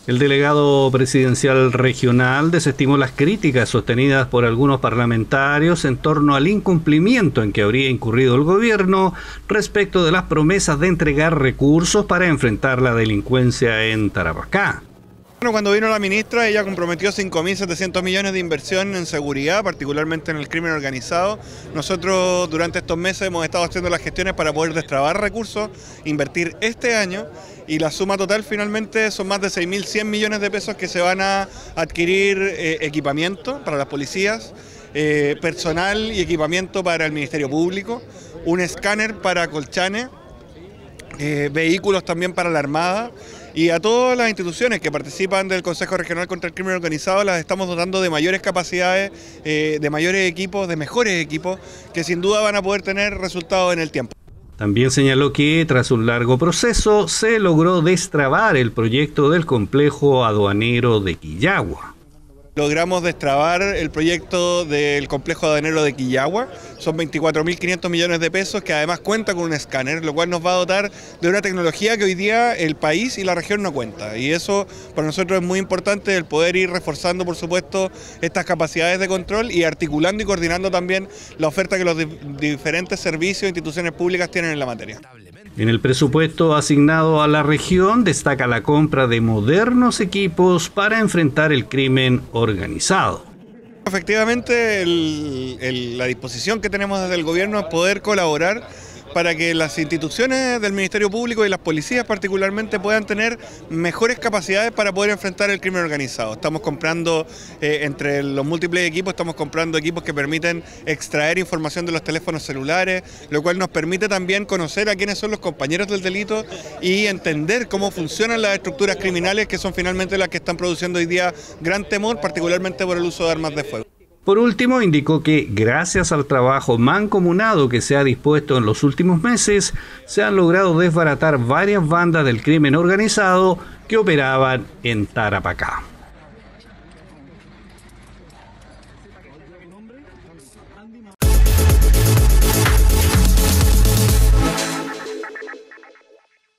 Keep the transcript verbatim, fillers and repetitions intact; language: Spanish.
El delegado presidencial regional desestimó las críticas sostenidas por algunos parlamentarios en torno al incumplimiento en que habría incurrido el gobierno respecto de las promesas de entregar recursos para enfrentar la delincuencia en Tarapacá. Bueno, cuando vino la ministra, ella comprometió cinco mil setecientos millones de inversión en seguridad, particularmente en el crimen organizado. Nosotros durante estos meses hemos estado haciendo las gestiones para poder destrabar recursos, invertir este año, y la suma total finalmente son más de seis mil cien millones de pesos que se van a adquirir eh, equipamiento para las policías, eh, personal y equipamiento para el Ministerio Público, un escáner para Colchane, eh, vehículos también para la Armada. Y a todas las instituciones que participan del Consejo Regional contra el Crimen Organizado las estamos dotando de mayores capacidades, eh, de mayores equipos, de mejores equipos, que sin duda van a poder tener resultados en el tiempo. También señaló que tras un largo proceso se logró destrabar el proyecto del complejo aduanero de Quillagua. Logramos destrabar el proyecto del complejo aduanero de Quillagua, son veinticuatro mil quinientos millones de pesos, que además cuenta con un escáner, lo cual nos va a dotar de una tecnología que hoy día el país y la región no cuenta. Y eso para nosotros es muy importante, el poder ir reforzando, por supuesto, estas capacidades de control y articulando y coordinando también la oferta que los diferentes servicios e instituciones públicas tienen en la materia. En el presupuesto asignado a la región destaca la compra de modernos equipos para enfrentar el crimen organizado. Efectivamente, el, el, la disposición que tenemos desde el gobierno es poder colaborar para que las instituciones del Ministerio Público y las policías particularmente puedan tener mejores capacidades para poder enfrentar el crimen organizado. Estamos comprando, eh, entre los múltiples equipos, estamos comprando equipos que permiten extraer información de los teléfonos celulares, lo cual nos permite también conocer a quiénes son los compañeros del delito y entender cómo funcionan las estructuras criminales, que son finalmente las que están produciendo hoy día gran temor, particularmente por el uso de armas de fuego. Por último, indicó que gracias al trabajo mancomunado que se ha dispuesto en los últimos meses, se han logrado desbaratar varias bandas del crimen organizado que operaban en Tarapacá.